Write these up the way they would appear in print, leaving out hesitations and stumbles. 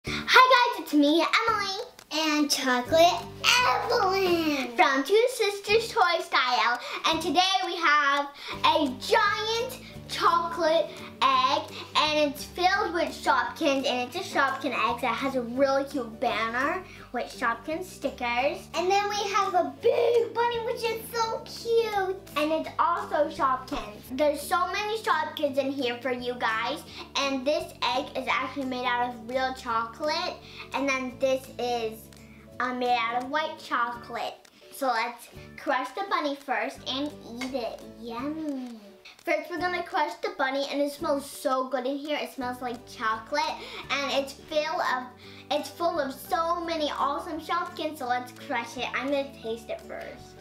Hi guys, it's me, Emily. And Chocolate Evelyn From Two Sisters Toy Style. And today we have a giant chocolate egg and it's filled with Shopkins, and it's a Shopkin egg that has a really cute banner with Shopkin stickers. And then we have a big bunny, which is so cute. And it's also Shopkins. There's so many Shopkins in here for you guys. And this egg is actually made out of real chocolate. And then this is made out of white chocolate. So let's crush the bunny first and eat it. Yummy. First we're gonna crush the bunny, and it smells so good in here. It smells like chocolate, and it's full of so many awesome Shopkins, so let's crush it. I'm gonna taste it first.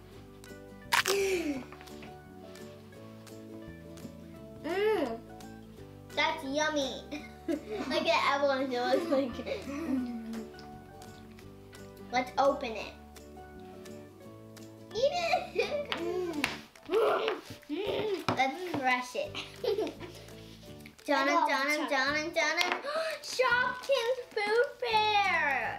Mmm, that's yummy. Look at Evelyn, it looks like. Let's open it. Eat it. Let's crush it. Dun Shopkins Food Fair.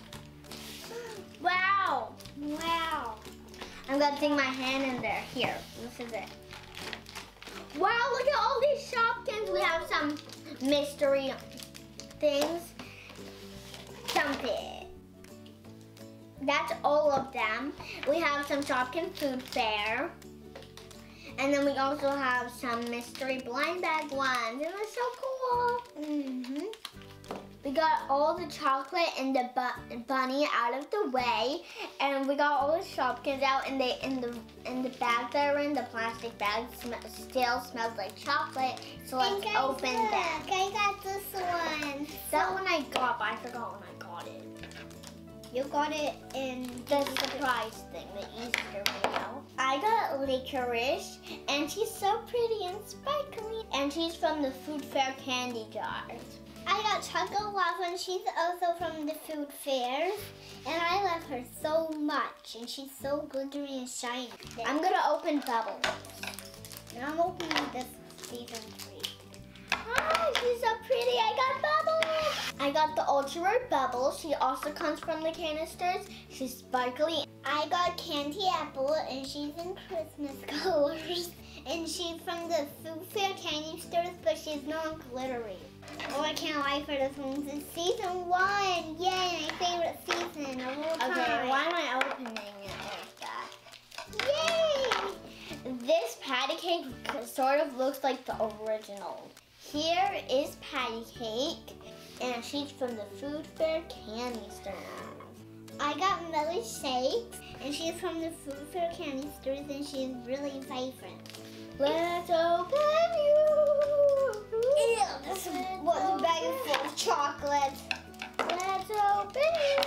Wow. Wow. I'm gonna stick my hand in there. Here, this is it. Wow, look at all these Shopkins. We have some mystery things. Dump it. That's all of them. We have some Shopkin Food Fair. And then we also have some mystery blind bag ones. And they're so cool. We got all the chocolate and the bunny out of the way, and we got all the Shopkins out, and in the bag that are in, the plastic bags still smells like chocolate. So let's open them. I got this one. That one I got, but I forgot when I got it. You got it in the surprise thing, the Easter video. I got licorice, and she's so pretty and sparkly, and she's from the Food Fair candy jars. I got Chocolate Waffle, and she's also from the Food Fair, and I love her so much, and she's so glittery and shiny. I'm gonna open Bubbles. And I'm opening this season 3. Hi, she's so pretty. I got Bubbles. I got the Ultra Rare Bubbles. She also comes from the canisters. She's sparkly. I got Candy Apple, and she's in Christmas colors. And she's from the Food Fair candy stores, but she's not glittery. Oh, I can't wait for this one. This is season 1. Yay, my favorite season of all time. Okay, why am I opening it like that? Yay! This patty cake sort of looks like the original. Here is Patty Cake, and she's from the Food Fair candy stores. I got Melody Shakes, and she's from the Food Fair candy stores, and she's really vibrant. Let's open you. Ew, this is what the bag is full of chocolate. Let's open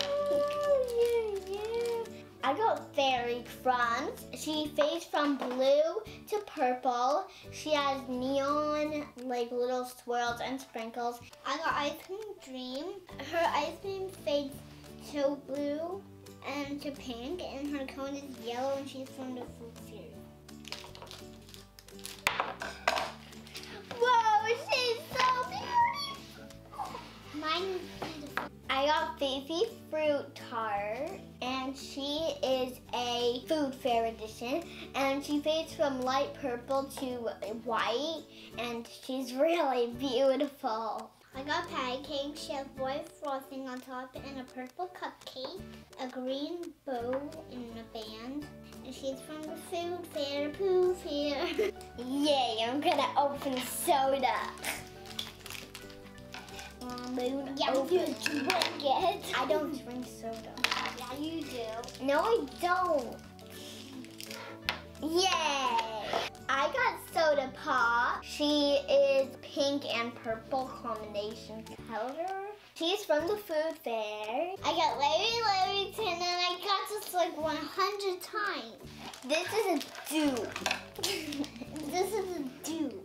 you. I got Fairy Crunch. She fades from blue to purple. She has neon, like little swirls and sprinkles. I got Ice Cream Dream. Her ice cream fades to blue and to pink, and her cone is yellow, and she's from the Food Fair. Whoa, she's so beautiful. Mine is beautiful. I got Fifi Fruit Tart, and she is a Food Fair edition, and she fades from light purple to white, and she's really beautiful. I got Patty Cake. She has white frosting on top and a purple cupcake, a green bow, and a band. And she's from the Food Fair, Pooh Fair. Yay, I'm gonna open soda. Yeah, you drink it. I don't drink soda. Yeah, you do. No, I don't. Yay! I got Soda Pop. She is pink and purple combination color. She's from the Food Fair. I got Larry Larryton, and I got this like 100 times. This is a dupe. This is a dupe.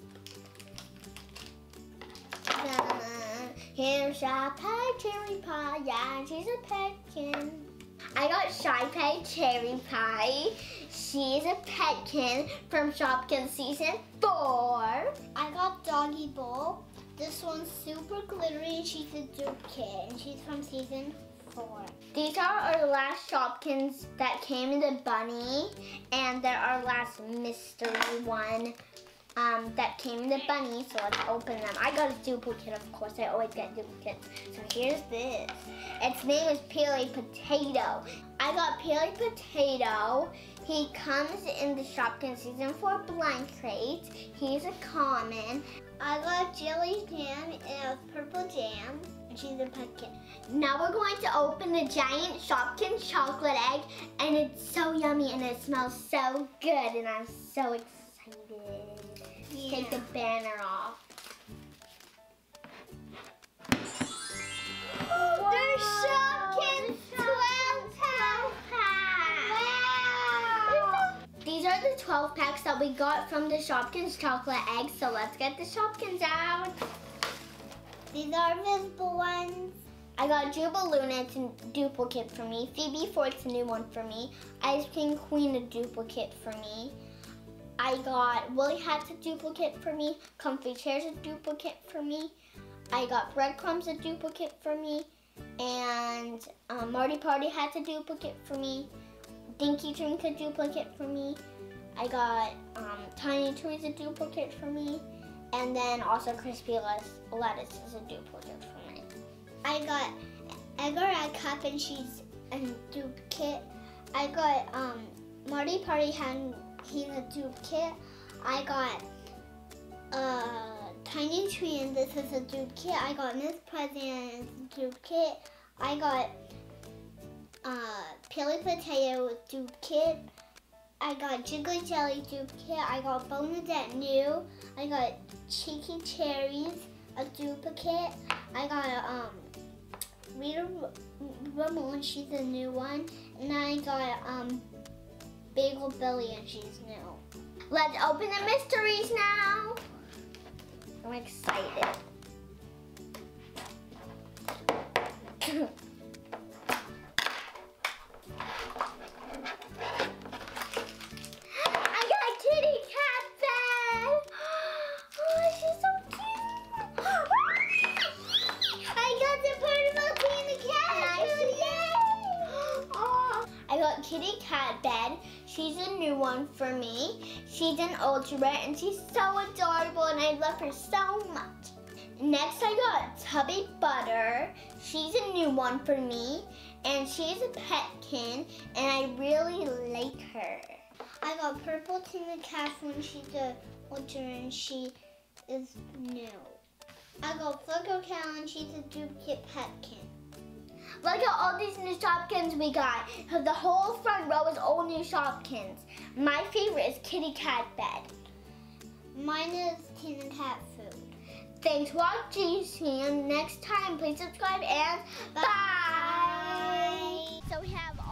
Here's Shy Pie Cherry Pie. Yeah, she's a petkin. I got Shy Pie Cherry Pie. She's a petkin from Shopkins Season 4. I got Doggy Bowl. This one's super glittery and she's a duplicate and she's from season 4. These are our last Shopkins that came in the bunny, and they're our last mystery one that came in the bunny, so let's open them. I got a duplicate, of course. I always get duplicates. So here's this. Its name is Peely Potato. I got Peely Potato. He comes in the Shopkins season 4 blind crate. He's a common. I got jelly jam and purple jam. And she's a pumpkin. Now we're going to open the giant Shopkins chocolate egg, and it's so yummy and it smells so good, and I'm so excited. Yeah. Take the banner off. There's Shopkins 12 packs. Wow. These are the 12 packs that we got from the Shopkins chocolate egg, so let's get the Shopkins out. These are visible ones. I got Jubaluna, it's a duplicate for me. Phoebe Fort's a new one for me. Ice Cream Queen, a duplicate for me. I got Woolly Hat's a duplicate for me. Comfy Chair's a duplicate for me. I got Breadcrumbs, a duplicate for me. And Marty Party Hat's a duplicate for me. Dinky Drink, a duplicate for me. I got Tiny Trees, a duplicate for me. And then also Crispy Lettuce is a duplicate for me. I got Edgar at Cup and she's a duplicate. I got Marty Party Hat, he's a duplicate. I got Tiny Tree and this is a duplicate. I got Miss President and it's a duplicate. I got Peely Potato duplicate. I got Jiggly Jelly duplicate. I got Bonadette new. I got Cheeky Cherries, a duplicate. I got Rita Ramon, she's a new one. And I got Bagel Billy and she's new. Let's open the mysteries now. I'm excited. Kitty Cat Bed. She's a new one for me. She's an ultra rare and she's so adorable and I love her so much. Next I got Tubby Butter. She's a new one for me and she's a petkin and I really like her. I got Purple Tina Catherine. She's a ultra and she is new. I got Flicker Cow and she's a duplicate petkin. Look at all these new Shopkins we got. The whole front row is all new Shopkins. My favorite is Kitty Cat Bed. Mine is Tina Cat Food. Thanks for watching. See you next time. Please subscribe and bye. Bye. So we have